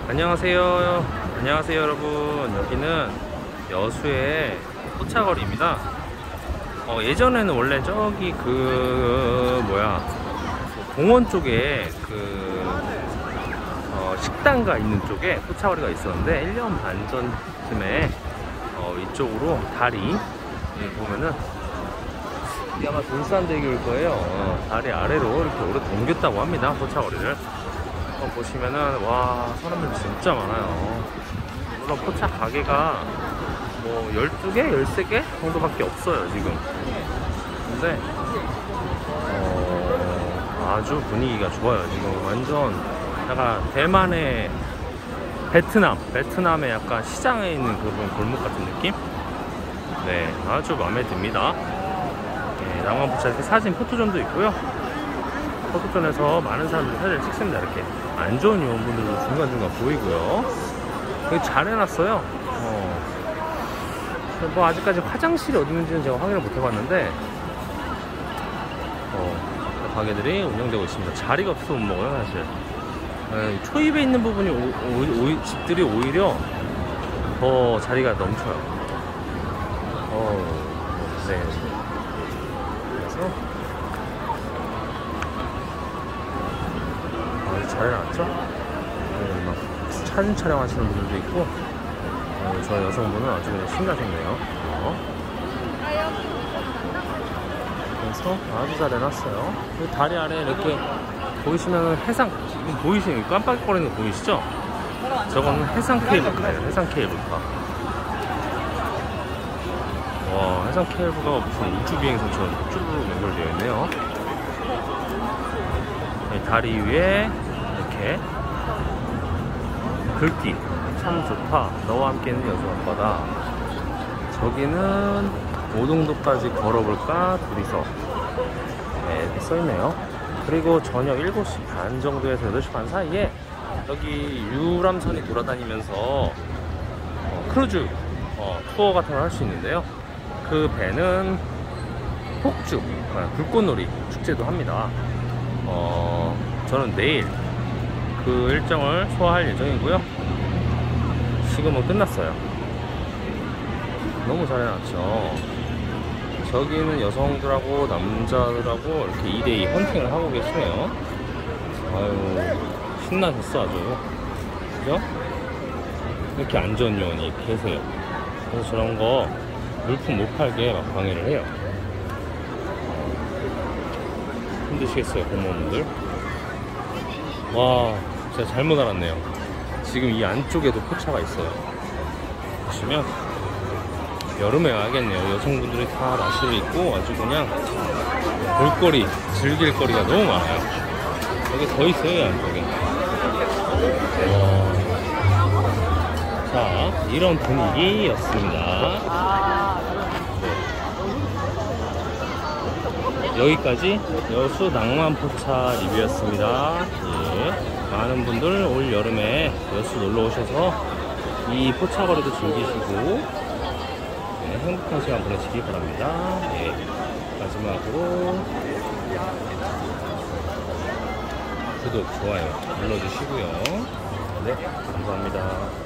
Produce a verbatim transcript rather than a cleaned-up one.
안녕하세요. 안녕하세요 여러분. 여기는 여수의 포차거리입니다. 어, 예전에는 원래 저기 그 뭐야 공원 쪽에 그 어, 식당가 있는 쪽에 포차거리가 있었는데 일 년 반 전쯤에 어, 이쪽으로 다리 보면은 이게 아마 돌산대교일 거예요. 어, 다리 아래로 이렇게 오래 옮겼다고 합니다. 포차거리를 보시면은 와 사람들 진짜 많아요. 물론 포차 가게가 뭐 열두 개, 열세 개 정도밖에 없어요 지금. 근데 어, 아주 분위기가 좋아요. 지금 완전 약간 대만의 베트남 베트남의 약간 시장에 있는 그런 골목 같은 느낌? 네, 아주 마음에 듭니다. 네, 낭만포차 이렇게 사진 포토존도 있고요. 포토존에서 많은 사람들이 사진을 찍습니다. 이렇게 안 좋은 요원분들도 중간중간 보이고요. 되게 잘 해놨어요. 어. 뭐 아직까지 화장실이 어디 있는지는 제가 확인을 못 해봤는데 어, 가게들이 운영되고 있습니다. 자리가 없어서 못 먹어요 사실. 에, 초입에 있는 부분이 오, 오, 오, 집들이 오히려 더 자리가 넘쳐요. 어, 네. 그래서 잘 해놨죠? 네, 막 사진 촬영하시는 분들도 있고 어, 저 여성분은 아주 그냥 신나셨네요. 어. 그래서 아주 잘 해놨어요. 그 다리 아래 이렇게 보이시면 해상 보이시는 깜빡거리는 거 보이시죠? 저거는 해상 케이블카예요. 해상 케이블카. 와, 해상 케이블카가 무슨 우주 비행선처럼 쭈루룩 연결되어 있네요. 다리 위에 이렇게 글귀 참 좋다. 너와 함께는 여수 앞바다. 저기는 오동도까지 걸어볼까 둘이서. 네, 이렇게 써있네요. 그리고 저녁 일곱 시 반 정도에서 여덟 시 반 사이에 여기 유람선이 돌아다니면서 어, 크루즈 어, 투어 같은 걸 할 수 있는데요. 그 배는 폭죽 어, 불꽃놀이 축제도 합니다. 어, 저는 내일 그 일정을 소화할 예정이고요. 지금은 끝났어요. 너무 잘 해놨죠. 저기는 여성들하고 남자들하고 이렇게 이 대 이 헌팅을 하고 계시네요. 아유, 신나셨어 아주. 그죠? 이렇게 안전 요원이 계세요. 그래서 저런 거 물품 못 팔게 막 방해를 해요. 힘드시겠어요 공무원분들. 와 진짜 잘못 알았네요. 지금 이 안쪽에도 포차가 있어요. 보시면 여름에 와야겠네요. 여성분들이 다 마시고 있고 아주 그냥 볼거리 즐길 거리가 너무 많아요. 여기 더 있어요 이 안쪽에. 와. 자 이런 분위기였습니다. 여기까지 여수 낭만포차 리뷰였습니다. 예, 많은 분들 올 여름에 여수 놀러 오셔서 이 포차거리도 즐기시고 네, 행복한 시간 보내시기 바랍니다. 예, 마지막으로 구독, 좋아요 눌러주시고요. 네, 감사합니다.